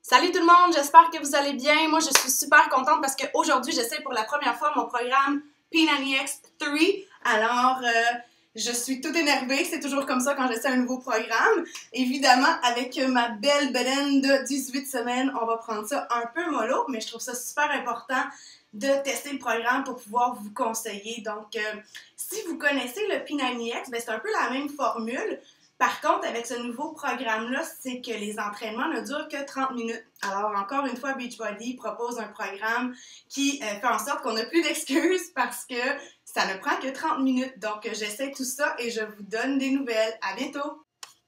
Salut tout le monde, j'espère que vous allez bien. Moi, je suis super contente parce qu'aujourd'hui, j'essaie pour la première fois mon programme P90X3. Alors, je suis toute énervée. C'est toujours comme ça quand j'essaie un nouveau programme. Évidemment, avec ma belle bedaine de 18 semaines, on va prendre ça un peu mollo, mais je trouve ça super important de tester le programme pour pouvoir vous conseiller. Donc, si vous connaissez le P90X, ben, c'est un peu la même formule. Par contre, avec ce nouveau programme-là, c'est que les entraînements ne durent que 30 minutes. Alors, encore une fois, Beachbody propose un programme qui fait en sorte qu'on n'a plus d'excuses parce que ça ne prend que 30 minutes. Donc, j'essaie tout ça et je vous donne des nouvelles. À bientôt!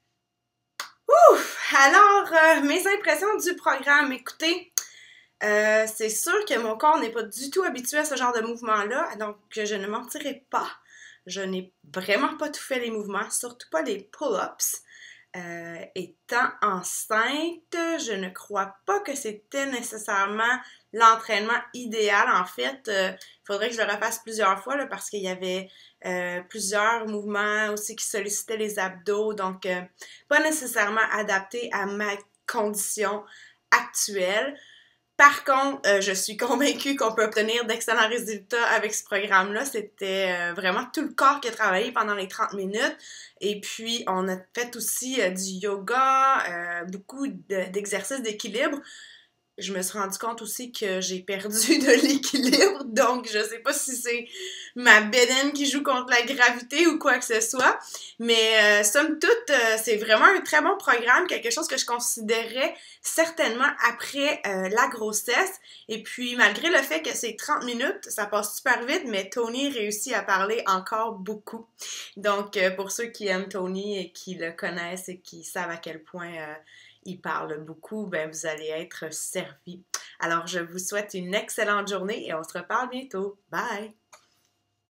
Ouf! Alors, mes impressions du programme. Écoutez, c'est sûr que mon corps n'est pas du tout habitué à ce genre de mouvement-là, donc je ne mentirai pas. Je n'ai vraiment pas tout fait les mouvements, surtout pas les pull-ups. Étant enceinte, je ne crois pas que c'était nécessairement l'entraînement idéal. En fait, il faudrait que je le refasse plusieurs fois là, parce qu'il y avait plusieurs mouvements aussi qui sollicitaient les abdos, donc pas nécessairement adapté à ma condition actuelle. Par contre, je suis convaincue qu'on peut obtenir d'excellents résultats avec ce programme-là. C'était vraiment tout le corps qui a travaillé pendant les 30 minutes. Et puis, on a fait aussi du yoga, beaucoup d'exercices d'équilibre. Je me suis rendu compte aussi que j'ai perdu de l'équilibre, donc je sais pas si c'est ma bédaine qui joue contre la gravité ou quoi que ce soit, mais somme toute, c'est vraiment un très bon programme, quelque chose que je considérais certainement après la grossesse, et puis malgré le fait que c'est 30 minutes, ça passe super vite, mais Tony réussit à parler encore beaucoup. Donc pour ceux qui aiment Tony et qui le connaissent et qui savent à quel point il parle beaucoup, ben vous allez être servis. Alors, je vous souhaite une excellente journée et on se reparle bientôt. Bye!